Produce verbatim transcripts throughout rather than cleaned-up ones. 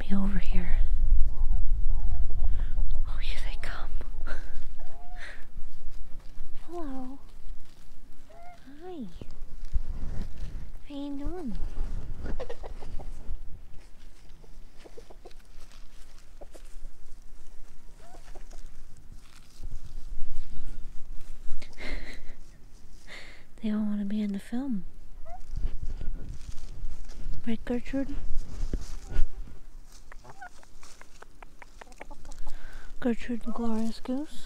me over here. Oh, here they come. Hello. Hi. How you doing? They all want to be in the film. Right, Gertrude? Gertrude and Glorious Goose?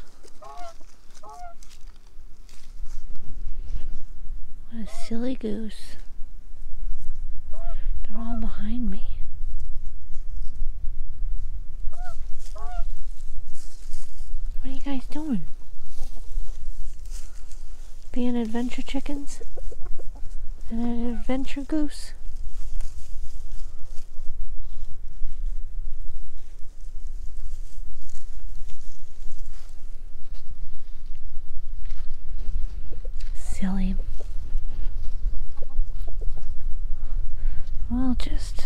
What a silly goose. They're all behind me. What are you guys doing? Being adventure chickens? And an adventure goose? Silly. We'll just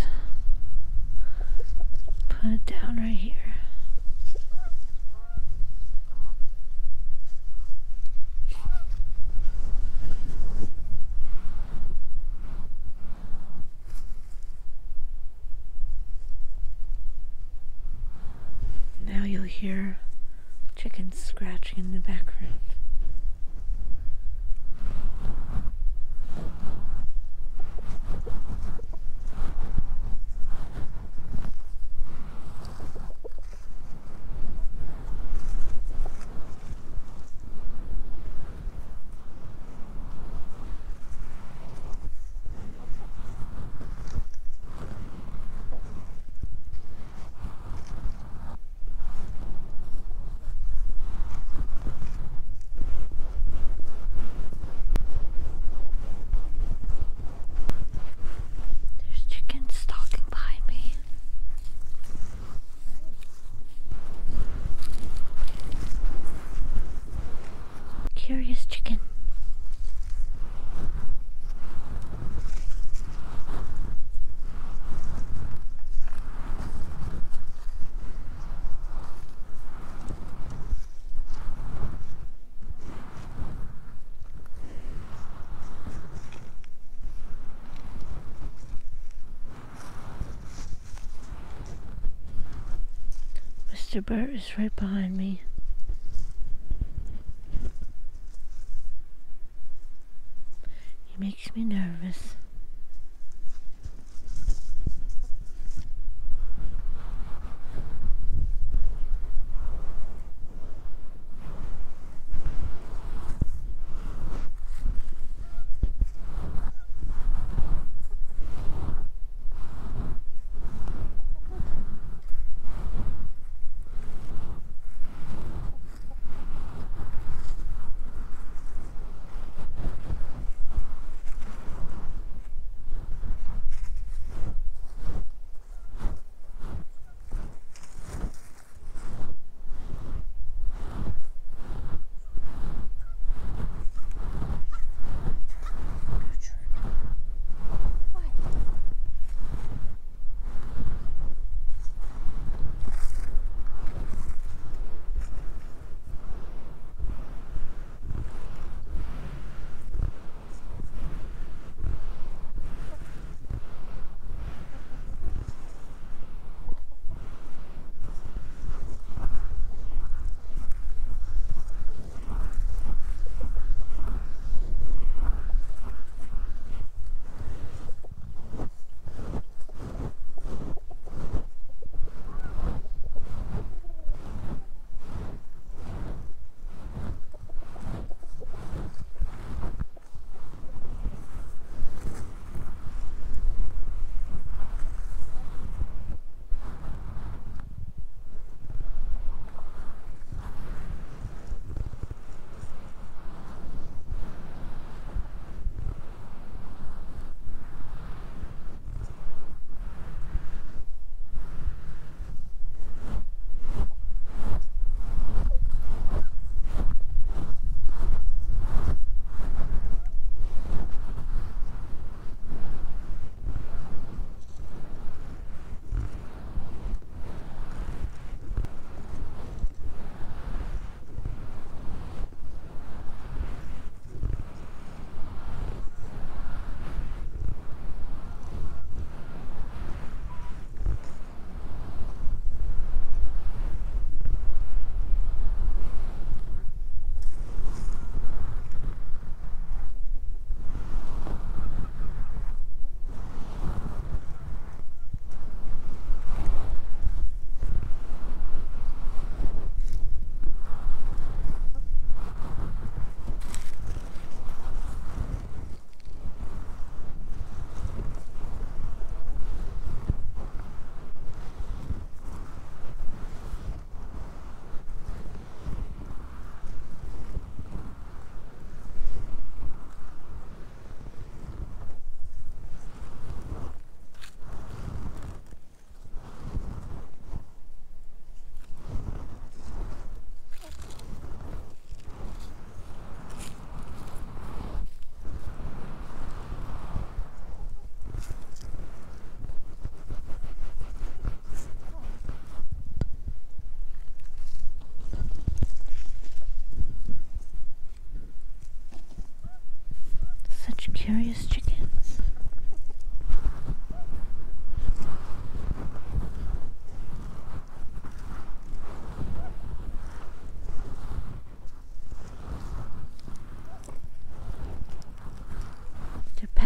put it down right here. Now you'll hear chickens scratching in the background. There's chickens stalking behind me. Curious chicken. Mister Burt is right behind me. He makes me nervous.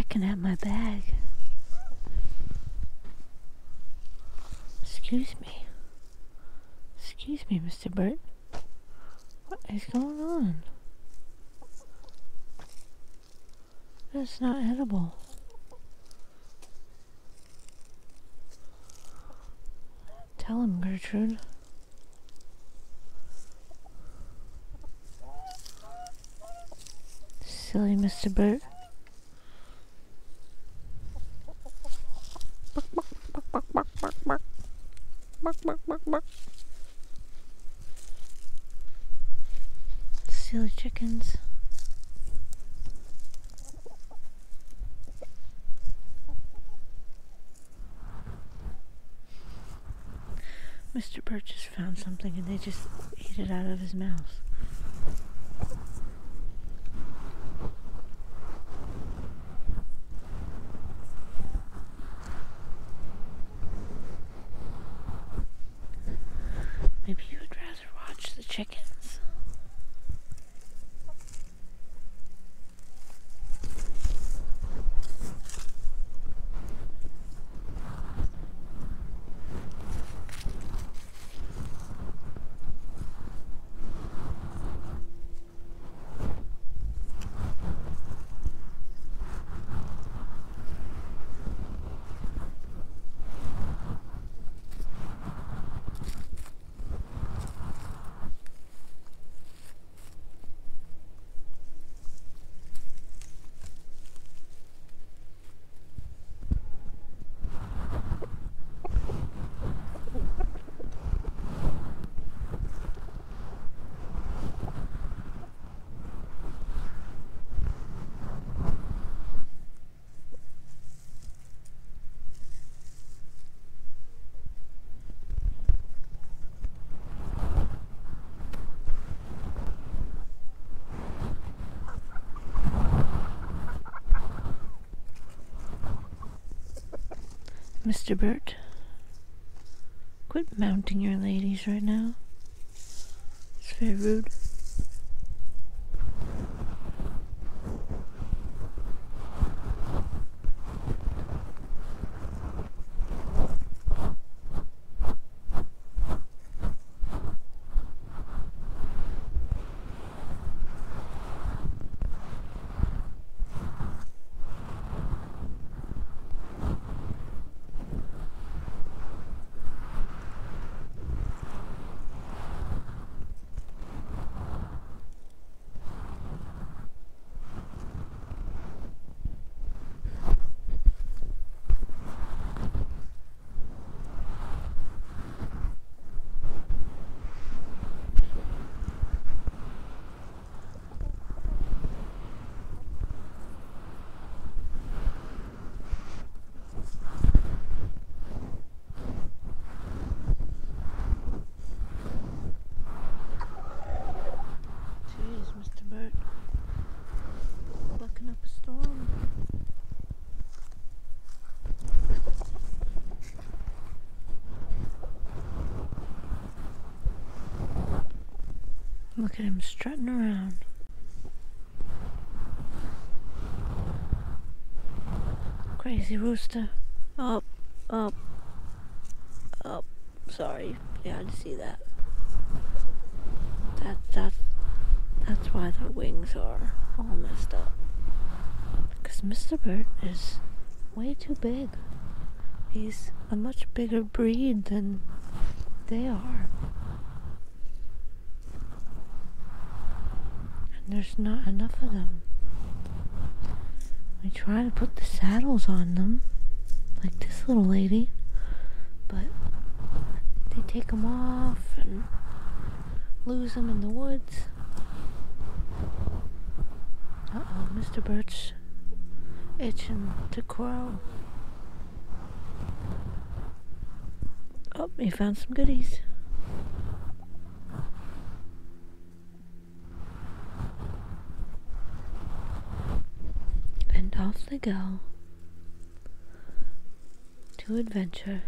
picking at my bag. Excuse me. Excuse me, Mister Burt. What is going on? That's not edible. Tell him, Gertrude. Silly Mister Burt. Silly chickens. Mister Burt just found something and they just ate it out of his mouth. Maybe you would rather watch the chickens. Mister Burt, quit mounting your ladies right now. It's very rude. Bucking up a storm. Look at him strutting around. Crazy rooster. Up, up, up. Sorry, you had to see that. That, that, that's why their wings are all messed up. Because Mister Burt is way too big. He's a much bigger breed than they are. And there's not enough of them. We try to put the saddles on them, like this little lady, but they take them off and lose them in the woods. Uh-oh, Mister Burt's itching to crow. Oh, he found some goodies. And off they go to adventure.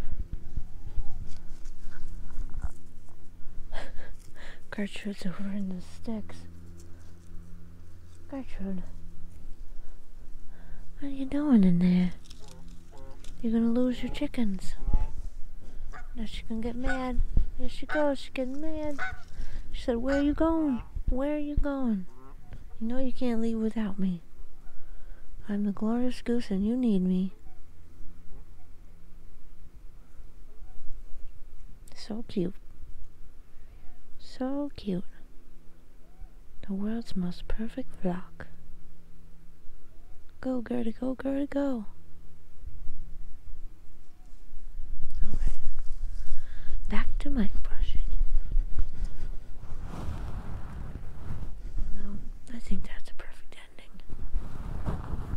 Gertrude's over in the sticks. Gertrude, What are you doing in there? You're gonna lose your chickens. Now she's gonna get mad. Here she goes, she's getting mad. She said, where are you going? Where are you going? You know you can't leave without me. I'm the glorious goose and you need me. So cute. So cute. The world's most perfect flock. Go, Gertie, go, Gertie, go. Okay. Back to mic brushing. No, I think that's a perfect ending.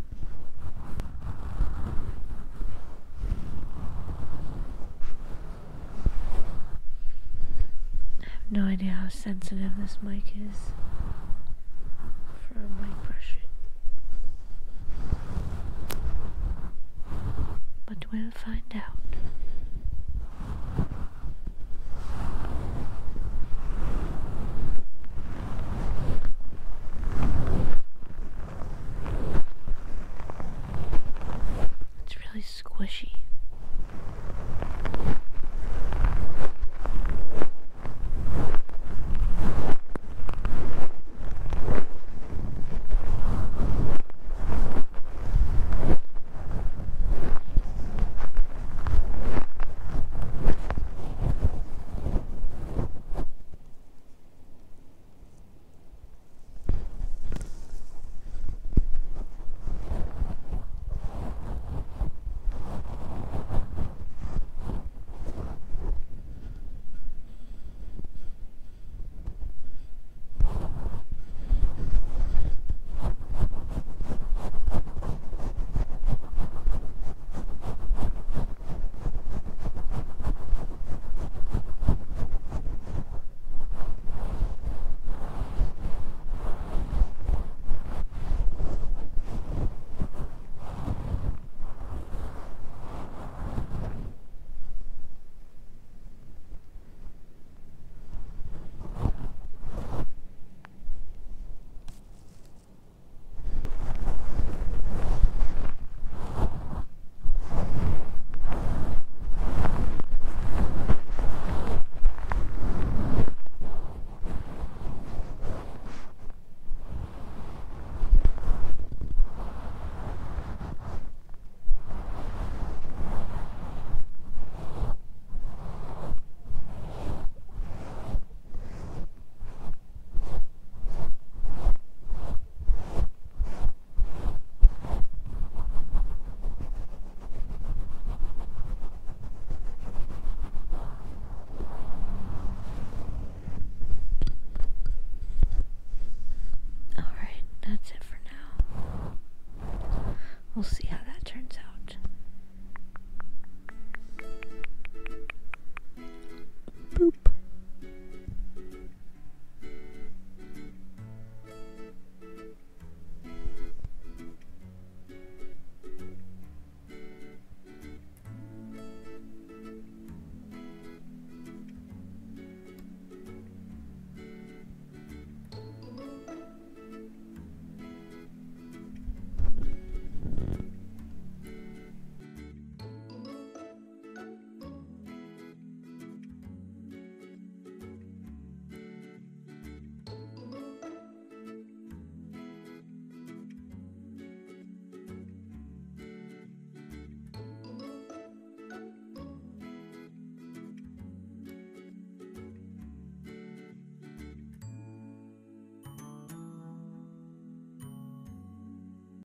I have no idea how sensitive this mic is for mic brushing. But we'll find out.